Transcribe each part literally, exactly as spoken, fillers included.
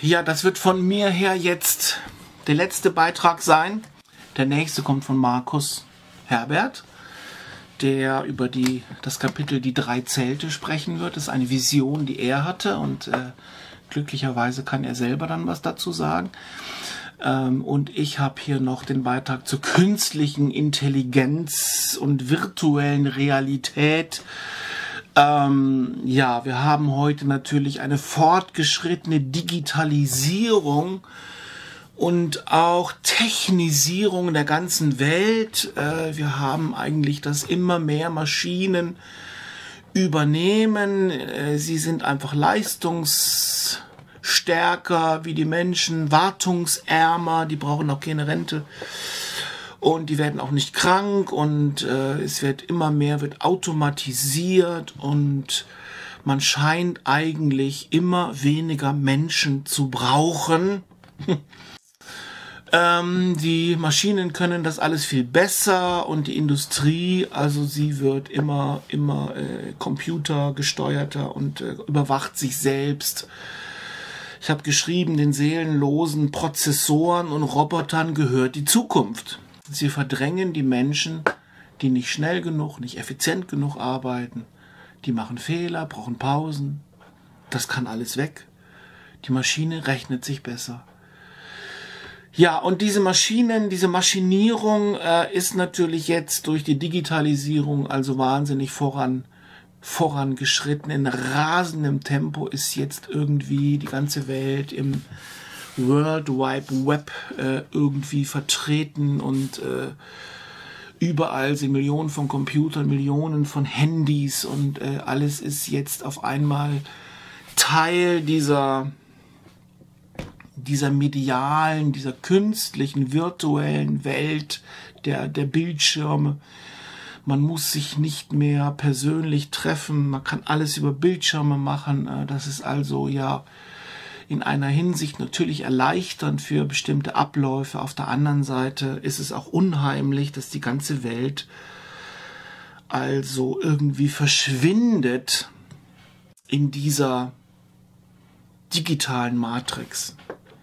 Ja, das wird von mir her jetzt der letzte Beitrag sein. Der nächste kommt von Markus Herbert, der über die, das Kapitel Die drei Zelte sprechen wird. Das ist eine Vision, die er hatte, und äh, glücklicherweise kann er selber dann was dazu sagen. Ähm, und ich habe hier noch den Beitrag zur künstlichen Intelligenz und virtuellen Realität. Ähm, ja, wir haben heute natürlich eine fortgeschrittene Digitalisierung und auch Technisierung der ganzen Welt. Äh, wir haben eigentlich, dass immer mehr Maschinen übernehmen. Äh, sie sind einfach leistungsstärker wie die Menschen, wartungsärmer, die brauchen auch keine Rente. Und die werden auch nicht krank, und äh, es wird immer mehr wird automatisiert, und man scheint eigentlich immer weniger Menschen zu brauchen. ähm, die Maschinen können das alles viel besser, und die Industrie, also sie wird immer, immer äh, computergesteuerter und äh, überwacht sich selbst. Ich habe geschrieben, den seelenlosen Prozessoren und Robotern gehört die Zukunft. Sie verdrängen die Menschen, die nicht schnell genug, nicht effizient genug arbeiten. Die machen Fehler, brauchen Pausen. Das kann alles weg. Die Maschine rechnet sich besser. Ja, und diese Maschinen, diese Maschinierung äh, ist natürlich jetzt durch die Digitalisierung also wahnsinnig voran, vorangeschritten. In rasendem Tempo ist jetzt irgendwie die ganze Welt im World Wide Web äh, irgendwie vertreten, und äh, überall sind Millionen von Computern, Millionen von Handys, und äh, alles ist jetzt auf einmal Teil dieser, dieser medialen, dieser künstlichen, virtuellen Welt der, der Bildschirme. Man muss sich nicht mehr persönlich treffen, man kann alles über Bildschirme machen. Äh, das ist also ja in einer Hinsicht natürlich erleichternd für bestimmte Abläufe. Auf der anderen Seite ist es auch unheimlich, dass die ganze Welt also irgendwie verschwindet in dieser digitalen Matrix.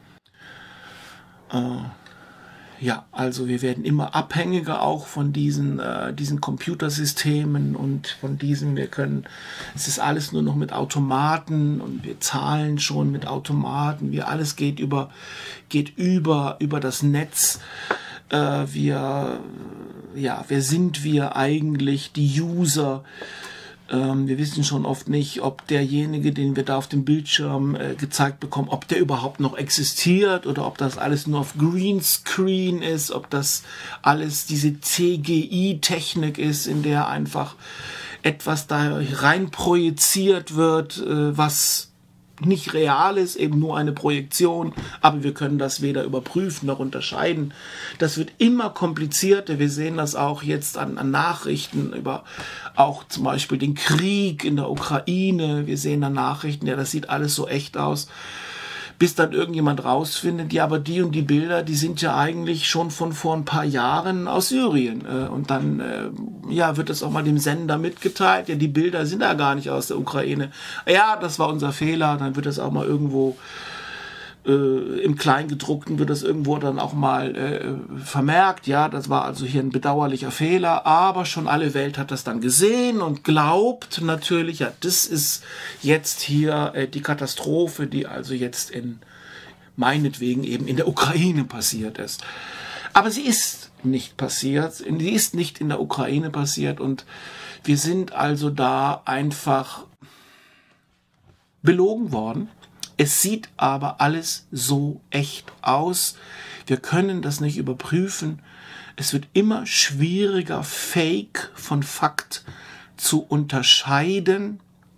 Äh, ja, also wir werden immer abhängiger auch von diesen, äh, diesen Computersystemen und von diesen, wir können, es ist alles nur noch mit Automaten, und wir zahlen schon mit Automaten, wir, alles geht über, geht über, über das Netz. Äh, wir, ja, wer sind wir eigentlich, die User? Ähm, wir wissen schon oft nicht, ob derjenige, den wir da auf dem Bildschirm äh, gezeigt bekommen, ob der überhaupt noch existiert, oder ob das alles nur auf Greenscreen ist, ob das alles diese C G I-Technik ist, in der einfach etwas da rein projiziert wird, äh, was nicht real ist, eben nur eine Projektion, aber wir können das weder überprüfen noch unterscheiden. Das wird immer komplizierter. Wir sehen das auch jetzt an, an Nachrichten über auch zum Beispiel den Krieg in der Ukraine. Wir sehen dann Nachrichten, ja, das sieht alles so echt aus, bis dann irgendjemand rausfindet, ja, aber die und die Bilder, die sind ja eigentlich schon von vor ein paar Jahren aus Syrien. Und dann ja, wird das auch mal dem Sender mitgeteilt, ja, die Bilder sind ja gar nicht aus der Ukraine. Ja, das war unser Fehler. Dann wird das auch mal irgendwo äh, im Kleingedruckten wird das irgendwo dann auch mal äh, vermerkt, ja, das war also hier ein bedauerlicher Fehler, aber schon alle Welt hat das dann gesehen und glaubt natürlich, ja, das ist jetzt hier äh, die Katastrophe, die also jetzt in, meinetwegen eben in der Ukraine passiert ist. Aber sie ist nicht passiert, sie ist nicht in der Ukraine passiert, und wir sind also da einfach belogen worden. Es sieht aber alles so echt aus. Wir können das nicht überprüfen. Es wird immer schwieriger, Fake von Fakt zu unterscheiden.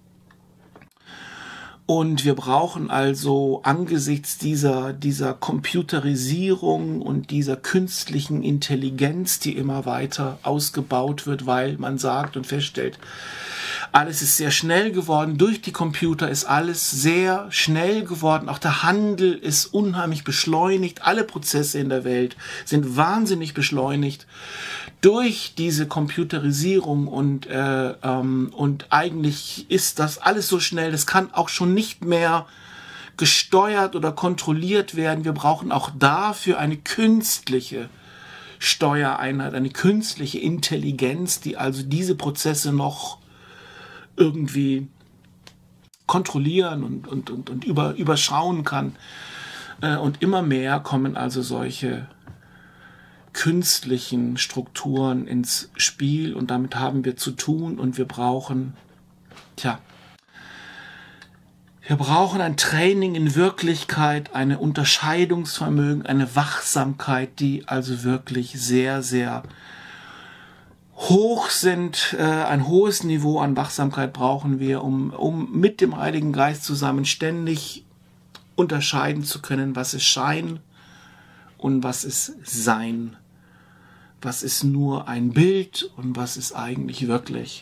Und wir brauchen also angesichts dieser, dieser Computerisierung und dieser künstlichen Intelligenz, die immer weiter ausgebaut wird, weil man sagt und feststellt, alles ist sehr schnell geworden. Durch die Computer ist alles sehr schnell geworden. Auch der Handel ist unheimlich beschleunigt. Alle Prozesse in der Welt sind wahnsinnig beschleunigt durch diese Computerisierung. Und, äh, ähm, und eigentlich ist das alles so schnell. Das kann auch schon nicht mehr gesteuert oder kontrolliert werden. Wir brauchen auch dafür eine künstliche Steuereinheit, eine künstliche Intelligenz, die also diese Prozesse noch irgendwie kontrollieren und, und, und, und über, überschauen kann. Und immer mehr kommen also solche künstlichen Strukturen ins Spiel und damit haben wir zu tun und wir brauchen, tja, wir brauchen ein Training in Wirklichkeit, eine Unterscheidungsvermögen, eine Wachsamkeit, die also wirklich sehr, sehr hoch sind. Äh, ein hohes Niveau an Wachsamkeit brauchen wir, um, um mit dem Heiligen Geist zusammen ständig unterscheiden zu können, was ist Schein und was ist Sein. Was ist nur ein Bild und was ist eigentlich wirklich.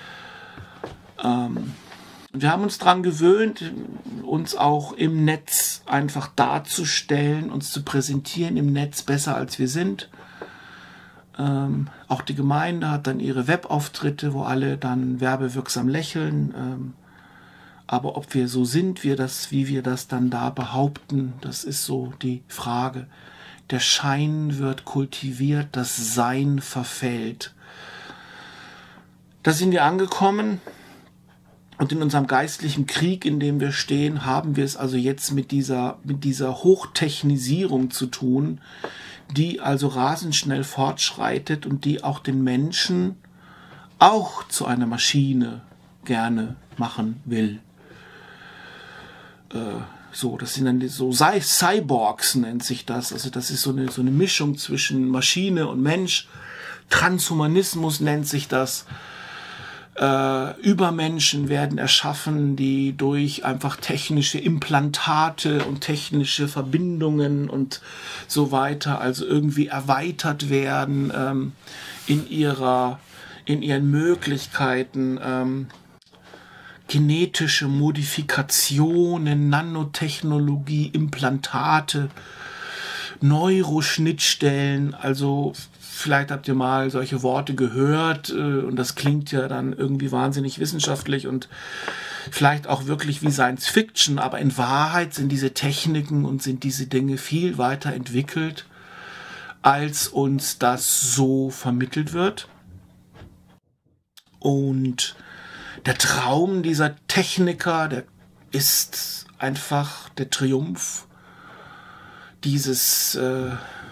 Ähm, wir haben uns daran gewöhnt, uns auch im Netz einfach darzustellen, uns zu präsentieren im Netz besser als wir sind. Ähm, auch die Gemeinde hat dann ihre Webauftritte, wo alle dann werbewirksam lächeln. Ähm, aber ob wir so sind, wir das, wie wir das dann da behaupten, das ist so die Frage. Der Schein wird kultiviert, das Sein verfällt. Da sind wir angekommen und in unserem geistlichen Krieg, in dem wir stehen, haben wir es also jetzt mit dieser, mit dieser Hochtechnisierung zu tun, die also rasend schnell fortschreitet und die auch den Menschen auch zu einer Maschine gerne machen will. Äh, So, das sind dann die, so Cyborgs nennt sich das. Also das ist so eine, so eine Mischung zwischen Maschine und Mensch. Transhumanismus nennt sich das. Äh, Übermenschen werden erschaffen, die durch einfach technische Implantate und technische Verbindungen und so weiter, also irgendwie erweitert werden ähm, in ihrer, in ihren Möglichkeiten. Ähm, genetische Modifikationen, Nanotechnologie, Implantate, Neuroschnittstellen, also vielleicht habt ihr mal solche Worte gehört und das klingt ja dann irgendwie wahnsinnig wissenschaftlich und vielleicht auch wirklich wie Science Fiction, aber in Wahrheit sind diese Techniken und sind diese Dinge viel weiter entwickelt, als uns das so vermittelt wird. Und der Traum dieser Techniker, der ist einfach der Triumph dieses, äh,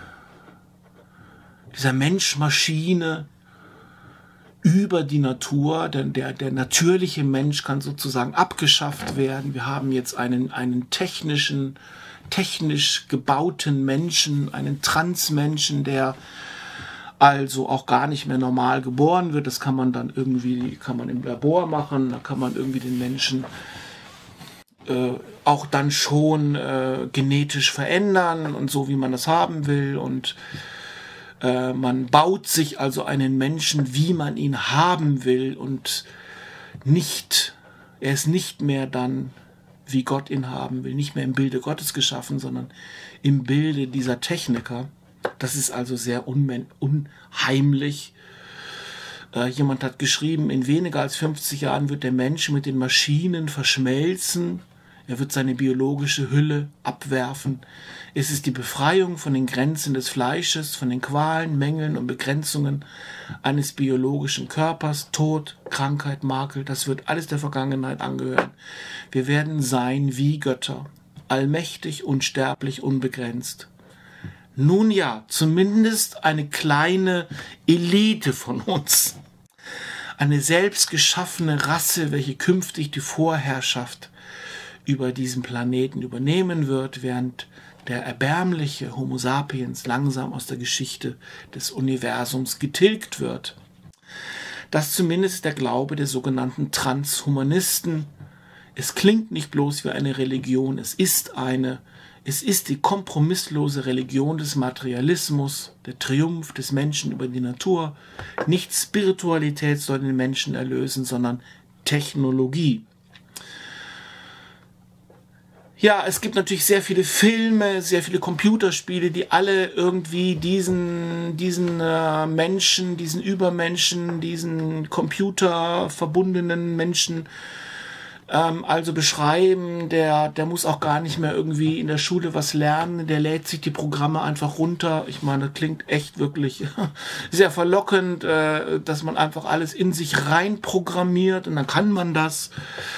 dieser Mensch-Maschine über die Natur. Denn der, der natürliche Mensch kann sozusagen abgeschafft werden. Wir haben jetzt einen, einen technischen, technisch gebauten Menschen, einen Transmenschen, der also auch gar nicht mehr normal geboren wird. Das kann man dann irgendwie, kann man im Labor machen, da kann man irgendwie den Menschen äh, auch dann schon äh, genetisch verändern und so, wie man das haben will. Und äh, man baut sich also einen Menschen, wie man ihn haben will und nicht, er ist nicht mehr dann, wie Gott ihn haben will, nicht mehr im Bilde Gottes geschaffen, sondern im Bilde dieser Techniker. Das ist also sehr unheimlich. Äh, jemand hat geschrieben, in weniger als fünfzig Jahren wird der Mensch mit den Maschinen verschmelzen. Er wird seine biologische Hülle abwerfen. Es ist die Befreiung von den Grenzen des Fleisches, von den Qualen, Mängeln und Begrenzungen eines biologischen Körpers. Tod, Krankheit, Makel, das wird alles der Vergangenheit angehören. Wir werden sein wie Götter, allmächtig, unsterblich, unbegrenzt. Nun ja, zumindest eine kleine Elite von uns. Eine selbstgeschaffene Rasse, welche künftig die Vorherrschaft über diesen Planeten übernehmen wird, während der erbärmliche Homo sapiens langsam aus der Geschichte des Universums getilgt wird. Das zumindest ist der Glaube der sogenannten Transhumanisten. Es klingt nicht bloß wie eine Religion, es ist eine Es ist die kompromisslose Religion des Materialismus, der Triumph des Menschen über die Natur. Nicht Spiritualität soll den Menschen erlösen, sondern Technologie. Ja, es gibt natürlich sehr viele Filme, sehr viele Computerspiele, die alle irgendwie diesen, diesen äh, Menschen, diesen Übermenschen, diesen computerverbundenen Menschen Ähm, also beschreiben, der, der muss auch gar nicht mehr irgendwie in der Schule was lernen, der lädt sich die Programme einfach runter. Ich meine, das klingt echt wirklich sehr verlockend, äh, dass man einfach alles in sich rein programmiert und dann kann man das.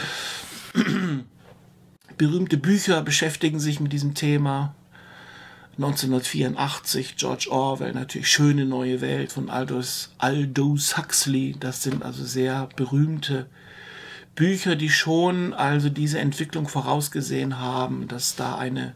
Berühmte Bücher beschäftigen sich mit diesem Thema. neunzehnhundertvierundachtzig, George Orwell, natürlich Schöne neue Welt von Aldous, Aldous Huxley. Das sind also sehr berühmte Bücher, die schon also diese Entwicklung vorausgesehen haben, dass da eine,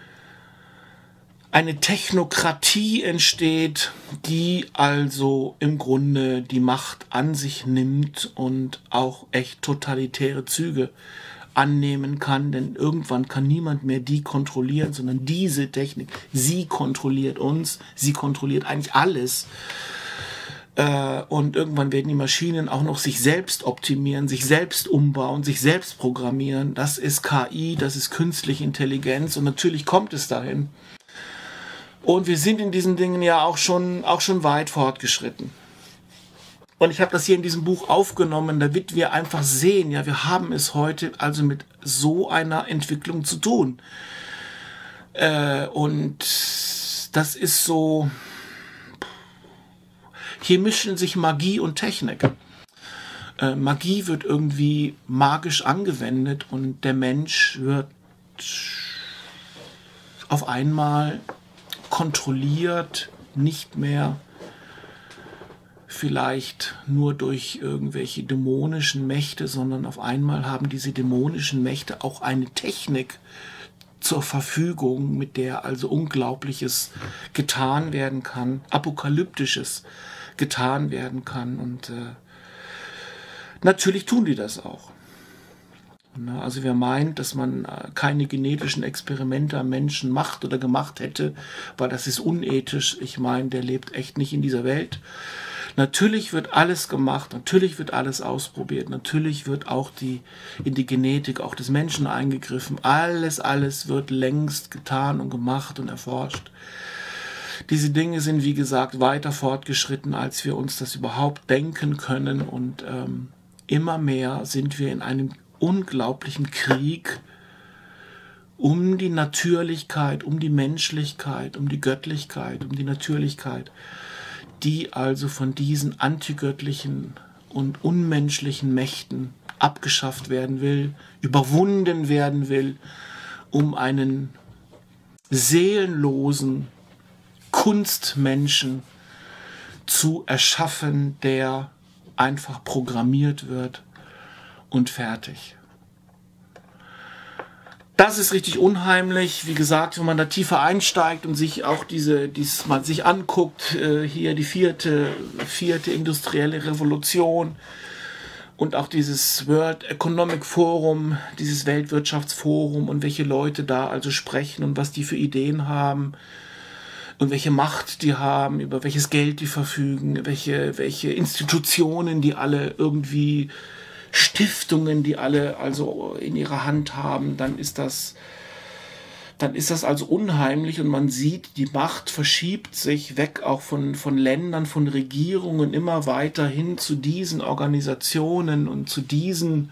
eine Technokratie entsteht, die also im Grunde die Macht an sich nimmt und auch echt totalitäre Züge annehmen kann, denn irgendwann kann niemand mehr die kontrollieren, sondern diese Technik, sie kontrolliert uns, sie kontrolliert eigentlich alles. Und irgendwann werden die Maschinen auch noch sich selbst optimieren, sich selbst umbauen, sich selbst programmieren. Das ist K I, das ist künstliche Intelligenz und natürlich kommt es dahin. Und wir sind in diesen Dingen ja auch schon, auch schon weit fortgeschritten. Und ich habe das hier in diesem Buch aufgenommen, damit wir einfach sehen, ja, wir haben es heute also mit so einer Entwicklung zu tun. Äh, und das ist so... Hier mischen sich Magie und Technik. Äh, Magie wird irgendwie magisch angewendet und der Mensch wird auf einmal kontrolliert, nicht mehr vielleicht nur durch irgendwelche dämonischen Mächte, sondern auf einmal haben diese dämonischen Mächte auch eine Technik zur Verfügung, mit der also Unglaubliches getan werden kann, Apokalyptisches getan werden kann und äh, natürlich tun die das auch. Na, also wer meint, dass man äh, keine genetischen Experimente am Menschen macht oder gemacht hätte, weil das ist unethisch, ich meine, der lebt echt nicht in dieser Welt. Natürlich wird alles gemacht, natürlich wird alles ausprobiert, natürlich wird auch die, in die Genetik auch des Menschen eingegriffen, alles, alles wird längst getan und gemacht und erforscht. Diese Dinge sind, wie gesagt, weiter fortgeschritten, als wir uns das überhaupt denken können. Und ähm, immer mehr sind wir in einem unglaublichen Krieg um die Natürlichkeit, um die Menschlichkeit, um die Göttlichkeit, um die Natürlichkeit, die also von diesen antigöttlichen und unmenschlichen Mächten abgeschafft werden will, überwunden werden will, um einen seelenlosen Kunstmenschen zu erschaffen, der einfach programmiert wird und fertig. Das ist richtig unheimlich. Wie gesagt, wenn man da tiefer einsteigt und sich auch diese, dies mal sich anguckt, äh, hier die vierte, vierte industrielle Revolution und auch dieses World Economic Forum, dieses Weltwirtschaftsforum und welche Leute da also sprechen und was die für Ideen haben, und welche Macht die haben, über welches Geld die verfügen, welche, welche Institutionen die alle irgendwie, Stiftungen, die alle also in ihrer Hand haben, dann ist das, dann ist das also unheimlich und man sieht, die Macht verschiebt sich weg auch von, von Ländern, von Regierungen immer weiter hin zu diesen Organisationen und zu diesen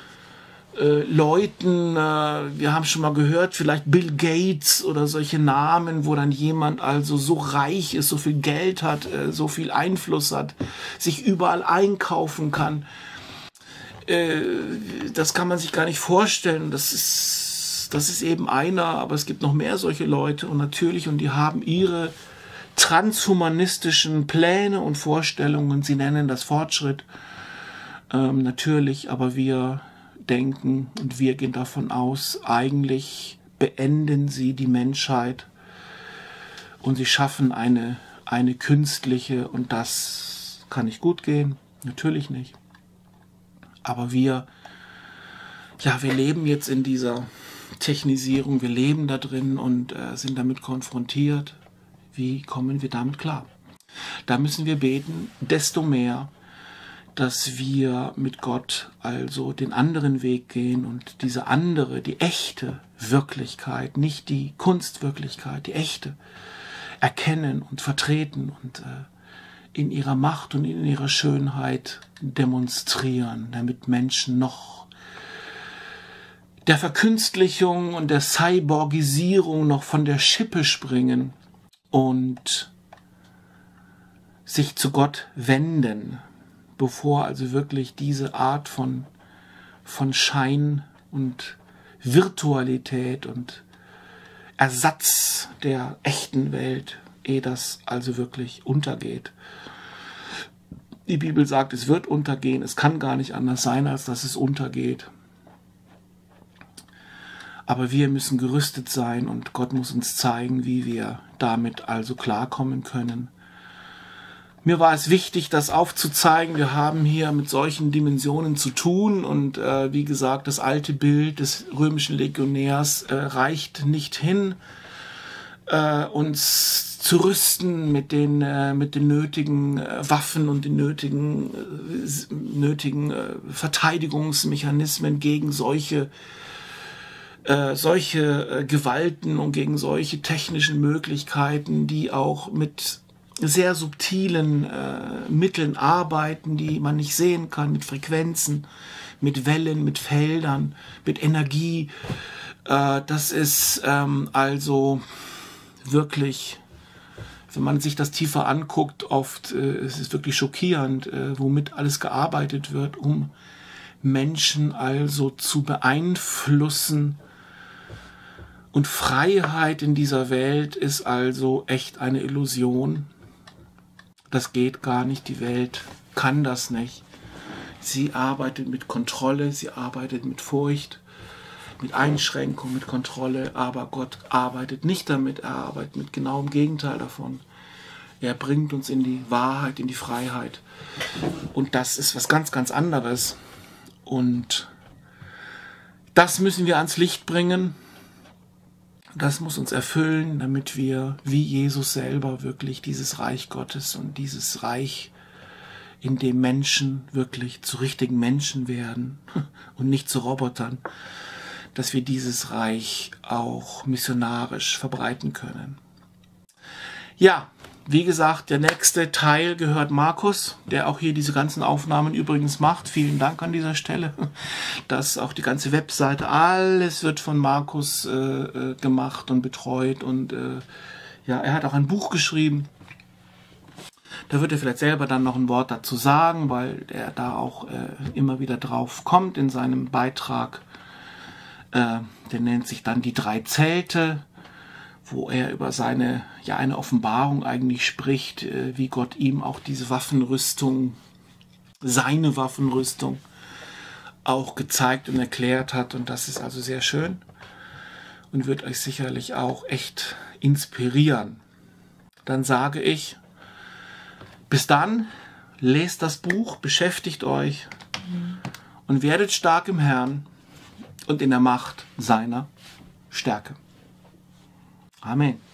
Leuten, äh, wir haben schon mal gehört, vielleicht Bill Gates oder solche Namen, wo dann jemand also so reich ist, so viel Geld hat, äh, so viel Einfluss hat, sich überall einkaufen kann. Äh, das kann man sich gar nicht vorstellen. Das ist, das ist eben einer, aber es gibt noch mehr solche Leute und natürlich, und die haben ihre transhumanistischen Pläne und Vorstellungen. Sie nennen das Fortschritt. Ähm, natürlich, aber wir denken und wir gehen davon aus, eigentlich beenden sie die Menschheit und sie schaffen eine, eine künstliche, und das kann nicht gut gehen, natürlich nicht. Aber wir, ja, wir leben jetzt in dieser Technisierung, wir leben da drin und äh, sind damit konfrontiert. Wie kommen wir damit klar? Da müssen wir beten, desto mehr, dass wir mit Gott also den anderen Weg gehen und diese andere, die echte Wirklichkeit, nicht die Kunstwirklichkeit, die echte, erkennen und vertreten und äh, in ihrer Macht und in ihrer Schönheit demonstrieren, damit Menschen noch der Verkünstlichung und der Cyborgisierung noch von der Schippe springen und sich zu Gott wenden, bevor also wirklich diese Art von, von Schein und Virtualität und Ersatz der echten Welt, ehe das also wirklich untergeht. Die Bibel sagt, es wird untergehen, es kann gar nicht anders sein, als dass es untergeht. Aber wir müssen gerüstet sein und Gott muss uns zeigen, wie wir damit also klarkommen können. Mir war es wichtig, das aufzuzeigen. Wir haben hier mit solchen Dimensionen zu tun und äh, wie gesagt, das alte Bild des römischen Legionärs äh, reicht nicht hin, äh, uns zu rüsten mit den, äh, mit den nötigen äh, Waffen und den nötigen, äh, nötigen äh, Verteidigungsmechanismen gegen solche Äh, solche äh, Gewalten und gegen solche technischen Möglichkeiten, die auch mit sehr subtilen äh, Mitteln arbeiten, die man nicht sehen kann, mit Frequenzen, mit Wellen, mit Feldern, mit Energie. Äh, das ist ähm, also wirklich, wenn man sich das tiefer anguckt, oft äh, es ist wirklich schockierend, äh, womit alles gearbeitet wird, um Menschen also zu beeinflussen. Und Freiheit in dieser Welt ist also echt eine Illusion. Das geht gar nicht. Die Welt kann das nicht. Sie arbeitet mit Kontrolle, sie arbeitet mit Furcht, mit Einschränkung, mit Kontrolle. Aber Gott arbeitet nicht damit, er arbeitet mit genau dem Gegenteil davon. Er bringt uns in die Wahrheit, in die Freiheit. Und das ist was ganz, ganz anderes. Und das müssen wir ans Licht bringen. Das muss uns erfüllen, damit wir wie Jesus selber wirklich dieses Reich Gottes und dieses Reich, in dem Menschen wirklich zu richtigen Menschen werden und nicht zu Robotern, dass wir dieses Reich auch missionarisch verbreiten können. Ja, wie gesagt, der nächste Teil gehört Markus, der auch hier diese ganzen Aufnahmen übrigens macht. Vielen Dank an dieser Stelle. Dass auch die ganze Webseite, alles wird von Markus äh, gemacht und betreut. Und äh, ja, er hat auch ein Buch geschrieben. Da wird er vielleicht selber dann noch ein Wort dazu sagen, weil er da auch äh, immer wieder drauf kommt in seinem Beitrag. Äh, der nennt sich dann die drei Zelte, wo er über seine, ja, eine Offenbarung eigentlich spricht, äh, wie Gott ihm auch diese Waffenrüstung, seine Waffenrüstung auch gezeigt und erklärt hat. Und das ist also sehr schön und wird euch sicherlich auch echt inspirieren. Dann sage ich, bis dann, lest das Buch, beschäftigt euch und werdet stark im Herrn und in der Macht seiner Stärke. Amen.